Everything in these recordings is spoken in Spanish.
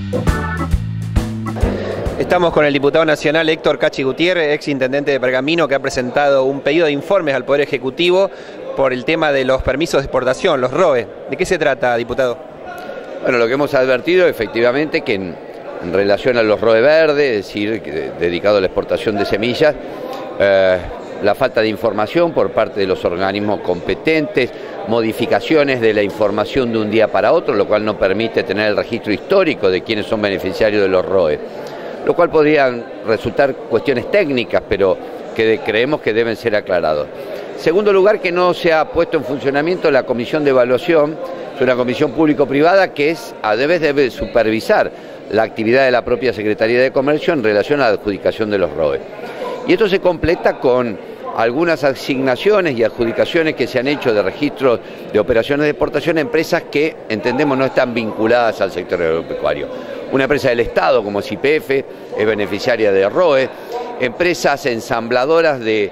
Estamos con el diputado nacional Héctor Cachi Gutiérrez, ex intendente de Pergamino, que ha presentado un pedido de informes al Poder Ejecutivo por el tema de los permisos de exportación, los ROE. ¿De qué se trata, diputado? Bueno, lo que hemos advertido efectivamente que en relación a los ROE verdes, es decir, dedicado a la exportación de semillas, la falta de información por parte de los organismos competentes, modificaciones de la información de un día para otro, lo cual no permite tener el registro histórico de quiénes son beneficiarios de los ROE, lo cual podrían resultar cuestiones técnicas, pero que creemos que deben ser aclarados. Segundo lugar, que no se ha puesto en funcionamiento la comisión de evaluación, es una comisión público-privada que debe supervisar la actividad de la propia Secretaría de Comercio en relación a la adjudicación de los ROE. Y esto se completa con algunas asignaciones y adjudicaciones que se han hecho de registros de operaciones de exportación a empresas que entendemos no están vinculadas al sector agropecuario. Una empresa del Estado como es YPF es beneficiaria de ROE, empresas ensambladoras de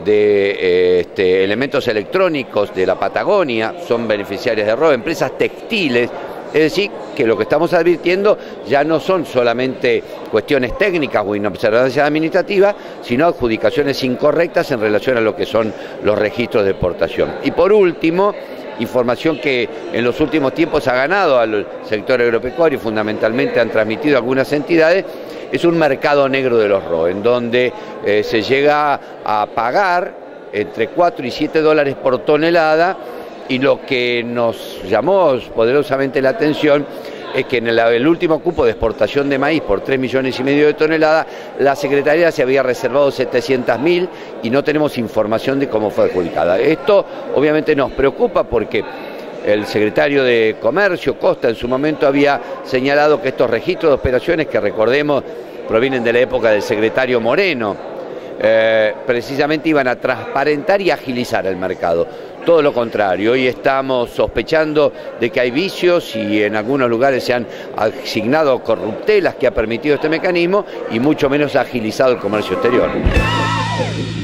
elementos electrónicos de la Patagonia son beneficiarias de ROE, empresas textiles. Es decir, que lo que estamos advirtiendo ya no son solamente cuestiones técnicas o inobservancias administrativas, sino adjudicaciones incorrectas en relación a lo que son los registros de exportación. Y por último, información que en los últimos tiempos ha ganado al sector agropecuario y fundamentalmente han transmitido algunas entidades, es un mercado negro de los ROE, en donde se llega a pagar entre 4 y 7 dólares por tonelada. Y lo que nos llamó poderosamente la atención es que en el último cupo de exportación de maíz por 3,5 millones de toneladas, la Secretaría se había reservado 700.000 y no tenemos información de cómo fue adjudicada. Esto obviamente nos preocupa porque el secretario de Comercio, Costa, en su momento había señalado que estos registros de operaciones, que recordemos provienen de la época del secretario Moreno, precisamente iban a transparentar y agilizar el mercado. Todo lo contrario, hoy estamos sospechando de que hay vicios y en algunos lugares se han asignado corruptelas que ha permitido este mecanismo y mucho menos ha agilizado el comercio exterior.